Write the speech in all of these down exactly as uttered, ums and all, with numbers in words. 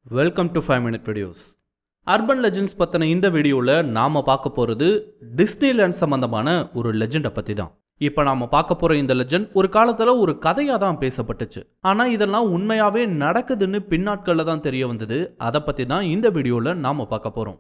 Welcome to five minute videos. Urban Legends பத்தின இந்த வீடியோல நாம பார்க்க போறது டிஸ்னிலேண்ட் சம்பந்தமான ஒரு லெஜெண்ட பத்தி தான். இப்போ நாம பார்க்க போற இந்த லெஜெண்ட் ஒரு காலத்துல ஒரு கதையா தான் பேசப்பட்டுச்சு. ஆனா இதெல்லாம் உண்மையாவே நடக்குதுன்னு பின்னாட்கள்ல தான் தெரிய வந்தது. அத பத்தி தான் இந்த வீடியோல நாம பார்க்க போறோம்.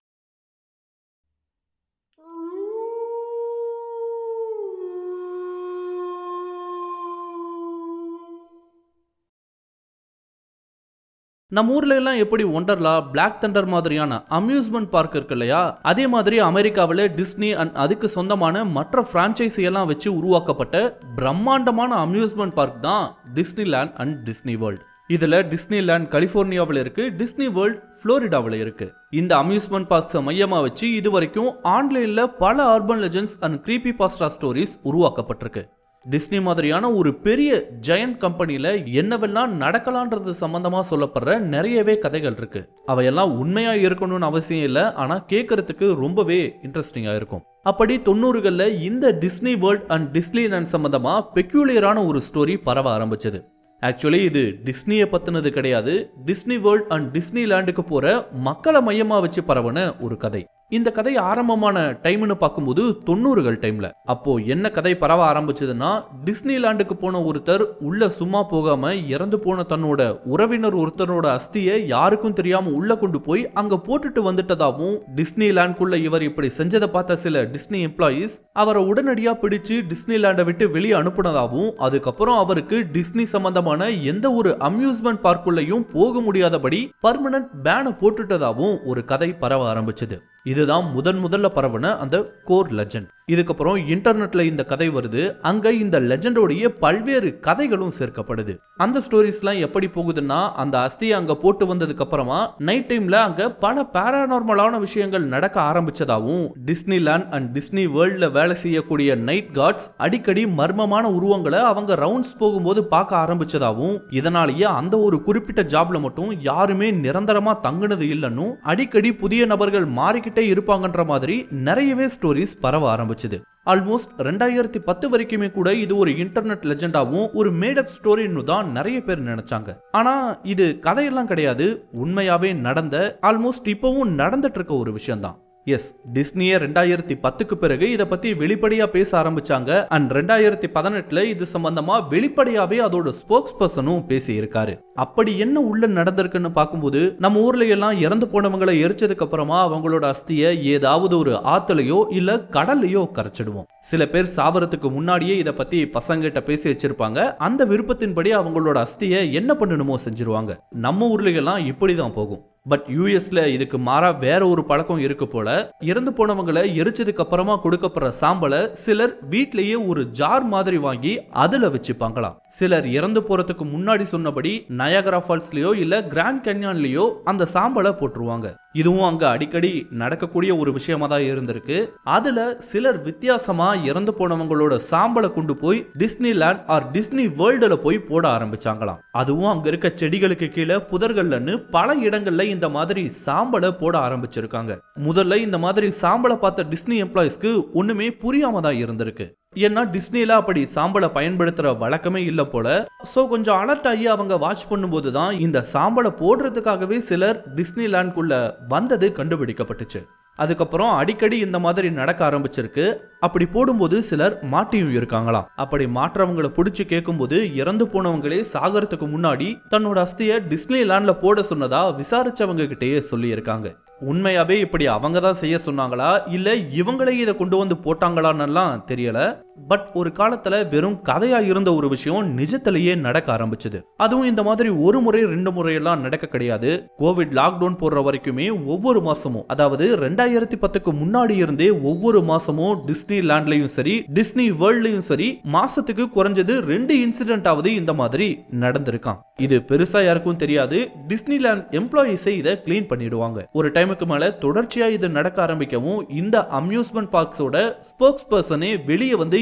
நம்ம ஊர்ல எல்லாம் எப்படி ஒண்டர்லா, பிளாக் தண்டர் மாதிரியான அம்யூஸ்மெண்ட் பார்க் இருக்கு இல்லையா, அதே மாதிரி அமெரிக்காவில் டிஸ்னி அண்ட் அதுக்கு சொந்தமான மற்ற பிரான்ச்சைசி எல்லாம் வச்சு உருவாக்கப்பட்ட பிரம்மாண்டமான அம்யூஸ்மெண்ட் பார்க் தான் டிஸ்னிலேண்ட் அண்ட் டிஸ்னி வேர்ல்ட். இதுல டிஸ்னிலேண்ட் கலிபோர்னியாவில் இருக்கு, டிஸ்னி வேர்ல்ட் புளோரிடாவில் இருக்கு. இந்த அம்யூஸ்மெண்ட் பார்க்ஸை மையமா வச்சு இது வரைக்கும் ஆன்லைன்ல பல urban legends and creepy pasta stories உருவாக்கப்பட்டிருக்கு. டிஸ்னி மாதிரியான ஒரு பெரிய ஜெயண்ட் கம்பெனில என்னவெல்லாம் நடக்கலான்றது சம்பந்தமா சொல்லப்படுற நிறையவே கதைகள் இருக்கு. அவையெல்லாம் உண்மையா இருக்கணும்னு அவசியம் இல்லை, ஆனா கேட்கறதுக்கு ரொம்பவே இன்ட்ரெஸ்டிங்கா இருக்கும். அப்படி தொண்ணூறுகள்ல இந்த டிஸ்னி வேர்ல்ட் அண்ட் டிஸ்னிலேண்ட் சம்பந்தமா பெக்யூலியரான ஒரு ஸ்டோரி பரவ ஆரம்பிச்சது. ஆக்சுவலி இது டிஸ்னியை பத்தினது கிடையாது, டிஸ்னி வேர்ல்ட் அண்ட் டிஸ்னிலேண்டுக்கு போற மக்களை மையமா வச்சு பரவன ஒரு கதை. இந்த கதை ஆரம்பமான டைம்னு பார்க்கும்போது தொண்ணூறுகள் டைம்ல. அப்போ என்ன கதை பரவ ஆரம்பிச்சதுன்னா, டிஸ்னிலேண்டுக்கு போன ஒருத்தர் உள்ள சும்மா போகாம இறந்து போன தன்னோட உறவினர் ஒருத்தரோட அஸ்தியை யாருக்கும் தெரியாம உள்ள கொண்டு போய் அங்க போட்டுட்டு வந்துட்டதாகவும், டிஸ்னிலேண்டுக்குள்ள இவர் இப்படி செஞ்சதை பார்த்த சில டிஸ்னி எம்ப்ளாயீஸ் அவரை உடனடியா பிடிச்சு டிஸ்னிலேண்டை விட்டு வெளியே அனுப்புனதாகவும், அதுக்கப்புறம் அவருக்கு டிஸ்னி சம்பந்தமான எந்த ஒரு அம்யூஸ்மெண்ட் பார்க்குள்ளேயும் போக முடியாதபடி பர்மனன்ட் பேனை போட்டுட்டதாகவும் ஒரு கதை பரவ ஆரம்பிச்சது. இதுதான் முதன் முதல்ல பரவன அந்த கோர் லெஜெண்ட். இதுக்கப்புறம் இன்டர்நெட்ல இந்த கதை வருது. அங்க இந்த லெஜெண்டோடைய பல்வேறு கதைகளும் சேர்க்கப்படுது. அந்த ஸ்டோரிஸ்லாம் எப்படி போகுதுன்னா, அந்த அஸ்தியை அங்க போட்டு வந்ததுக்கு அப்புறமா நைட் டைம்ல அங்க பல பாராநார்மலான விஷயங்கள் நடக்க ஆரம்பிச்சதாகவும், டிஸ்னிலேண்ட் அண்ட் டிஸ்னி வேர்ல்ட்ல வேலை செய்யக்கூடிய நைட் கார்ட்ஸ் அடிக்கடி மர்மமான உருவங்களை அவங்க ரவுண்ட்ஸ் போகும்போது பார்க்க ஆரம்பிச்சதாகவும், இதனாலேயே அந்த ஒரு குறிப்பிட்ட ஜாப்ல மட்டும் யாருமே நிரந்தரமா தங்குனது இல்லைன்னு அடிக்கடி புதிய நபர்கள் மாறிக்கிட்டு இருப்பாங்கன்ற மாதிரி நிறையவே ஸ்டோரிஸ் பரவ ஆரம்பிச்சது. ஆல்மோஸ்ட் ரெண்டாயிரத்தி பத்து வரைக்குமே கூட இது ஒரு இன்டர்நெட் லெஜெண்டாவும் ஒரு மேடப் ஸ்டோரின்னு தான் நிறைய பேர் நினைச்சாங்க. ஆனா இது கதையெல்லாம் கிடையாது, உண்மையாவே நடந்த, ஆல்மோஸ்ட் இப்பவும் நடந்துட்டு இருக்க ஒரு விஷயம் தான். எஸ், டிஸ்னியே ரெண்டாயிரத்தி பத்துக்கு பிறகு இதை பத்தி வெளிப்படையா பேச ஆரம்பிச்சாங்க. அண்ட் ரெண்டாயிரத்தி பதினெட்டுல இது சம்பந்தமா வெளிப்படையாவே அதோட ஸ்போக்ஸ் பர்சனும் பேசி இருக்காரு. அப்படி என்ன உள்ள நடந்திருக்குன்னு பார்க்கும்போது, நம்ம ஊர்ல எல்லாம் இறந்து போனவங்களை எரிச்சதுக்கு அப்புறமா அவங்களோட அஸ்தியை ஏதாவது ஒரு ஆத்துலயோ இல்ல கடல்லையோ கரைச்சிடுவோம். சில பேர் சாவறதுக்கு முன்னாடியே இதை பத்தி பசங்கிட்ட பேசி வச்சிருப்பாங்க. அந்த விருப்பத்தின்படி அவங்களோட அஸ்தியை என்ன பண்ணணுமோ செஞ்சிருவாங்க. நம்ம ஊர்ல எல்லாம் இப்படிதான் போகும். பட் யூஎஸ்ல இதுக்கு மாறா வேற ஒரு பழக்கம் இருக்கு போல. இறந்து போனவங்களை எரிச்சதுக்கு அப்புறமா கொடுக்கப்படுற சாம்பலை சிலர் வீட்லயே ஒரு ஜார் மாதிரி வாங்கி அதுல வச்சுப்பாங்களாம். சிலர் இறந்து போறதுக்கு முன்னாடி சொன்னபடி நயாகரா ஃபால்ஸ்லயோ இல்ல கிராண்ட் கேன்யான்லயோ அந்த சாம்பலை போட்டுருவாங்க. இதுவும் அங்க அடிக்கடி நடக்கக்கூடிய ஒரு விஷயமா தான் இருந்திருக்கு. அதுல சிலர் வித்தியாசமா இறந்து போனவங்களோட சாம்பலை கொண்டு போய் டிஸ்னிலேண்ட் ஆர் டிஸ்னி வேர்ல்டுல போய் போட ஆரம்பிச்சாங்களாம். அதுவும் அங்க இருக்க செடிகளுக்கு கீழே புதர்கள்னு பல இடங்கள்ல இந்த மாதிரி சாம்பலை போட ஆரம்பிச்சிருக்காங்க. முதல்ல இந்த மாதிரி சாம்பலை பார்த்த டிஸ்னி எம்ப்ளாயிஸ்க்கு ஒண்ணுமே புரியாம தான் இருந்திருக்கு. ஏன்னா டிஸ்னில அப்படி சாம்பலை பயன்படுத்துற வழக்கமே இல்ல போல. சோ கொஞ்சம் அலர்ட் ஆகி அவங்க வாட்ச் பண்ணும்போது தான் இந்த சாம்பலை போடுறதுக்காகவே சிலர் டிஸ்னிலேண்டுக்குள்ள வந்தது கண்டுபிடிக்கப்பட்டுச்சு. அதுக்கப்புறம் அடிக்கடி இந்த மாதிரி நடக்க ஆரம்பிச்சிருக்கு. அப்படி போடும்போது சிலர் மாட்டியும் இருக்காங்களாம். அப்படி மாற்றவங்களை பிடிச்சு கேட்கும்போது இறந்து போனவங்களே சாகறதுக்கு முன்னாடி தன்னோட அஸ்தியை டிஸ்னிலேண்ட்ல போட சொன்னதா விசாரிச்சவங்க கிட்டேயே சொல்லி இருக்காங்க. உண்மையாவே இப்படி அவங்க தான் செய்ய சொன்னாங்களா இல்ல இவங்களே இதை கொண்டு வந்து போட்டாங்களான்னு தெரியல. பட் ஒரு காலத்துல வெறும் கதையா இருந்த ஒரு விஷயம் நிஜத்திலேயே நடக்க ஆரம்பிச்சது. அதுவும் இந்த மாதிரி ஒரு முறை ரெண்டு முறையெல்லாம் நடக்க கிடையாது. கோவிட் லாக்டவுன் போடுற வரைக்குமே ஒவ்வொரு மாசமும், அதாவது ரெண்டாயிரத்தி பத்துக்கு முன்னாடி இருந்தே ஒவ்வொரு மாசமும் டிஸ்னிலேண்ட்லயும் சரி டிஸ்னி வேர்ல்ட்லயும் சரி மாசத்துக்கு குறைஞ்சது ரெண்டு இன்சிடென்ட் ஆவது இந்த மாதிரி நடந்திருக்கான். இது பெருசா யாருக்கும் தெரியாது. டிஸ்னிலேண்ட் எம்ப்ளாயிஸே இதை கிளீன் பண்ணிடுவாங்க. ஒரு டைமுக்கு மேல தொடர்ச்சியா இது நடக்க ஆரம்பிக்கவும் இந்த அம்யூஸ்மெண்ட் பார்க்ஸோட ஸ்போக்ஸ் பர்சனே வெளியே வந்து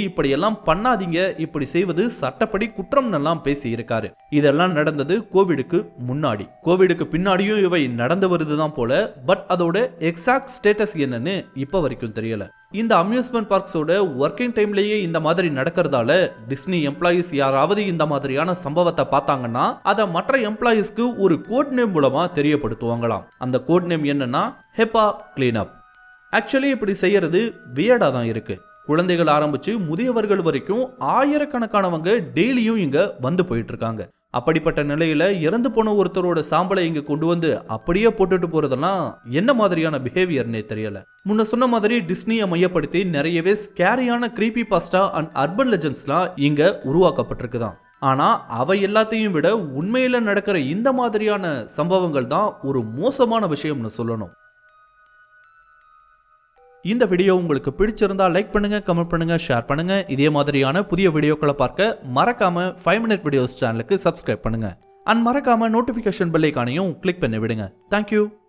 இப்படி எல்லாம் பண்ணாதீங்க, இப்படி செய்வது சட்டப்படி குற்றம் எல்லாம் பேசி இருக்காரு. இதெல்லாம் நடந்தது கோவிடுக்கு முன்னாடி. கோவிடுக்கு பின்னாடியும் இவை நடந்து வருதுதான் போல. பட் அதோட எக்ஸாக்ட் ஸ்டேட்டஸ் என்னன்னு இப்ப வரைக்கும் தெரியல. இந்த அம்யூஸ்மெண்ட் பார்க்ஸோட ஒர்க்கிங் டைம்லயே இந்த மாதிரி நடக்கிறதால டிஸ்னி எம்ப்ளாயிஸ் யாராவது இந்த மாதிரியான சம்பவத்தை பார்த்தாங்கன்னா அதை மற்ற எம்ப்ளாயிஸ்க்கு ஒரு கோட் நேம் மூலமா தெரியப்படுத்துவாங்களாம். அந்த கோட் நேம் என்னன்னா ஹெப்பா கிளீனப். ஆக்சுவலி இப்படி செய்யறது வியர்டா தான் இருக்கு. குழந்தைகள் ஆரம்பிச்சு முதியவர்கள் வரைக்கும் ஆயிரக்கணக்கானவங்க டெய்லியும் இங்க வந்து போயிட்டு இருக்காங்க. அப்படிப்பட்ட நிலையில இறந்து போன ஒருத்தரோட சாம்பலை இங்க கொண்டு வந்து அப்படியே போட்டுட்டு போறதெல்லாம் என்ன மாதிரியான பிஹேவியர்னே தெரியல. முன்ன சொன்ன மாதிரி டிஸ்னியை மையப்படுத்தி நிறையவே ஸ்கேரியான கிரீப்பி பாஸ்டா அண்ட் அர்பன் லெஜெண்ட்ஸ்லாம் இங்க உருவாக்கப்பட்டிருக்குதான். ஆனா அவை எல்லாத்தையும் விட உண்மையில நடக்கிற இந்த மாதிரியான சம்பவங்கள் தான் ஒரு மோசமான விஷயம்னு சொல்லணும். இந்த வீடியோ உங்களுக்கு பிடிச்சிருந்தா லைக் பண்ணுங்க, கமெண்ட் பண்ணுங்க, ஷேர் பண்ணுங்க. இதே மாதிரியான புதிய வீடியோக்களை பார்க்க மறக்காம ஃபைவ் மினிட் வீடியோஸ் சேனலுக்கு சப்ஸ்கிரைப் பண்ணுங்க. அண்ட் மறக்காம நோட்டிபிகேஷன் பெல் ஐகானையும் கிளிக் பண்ணி விடுங்க. தேங்க்யூ.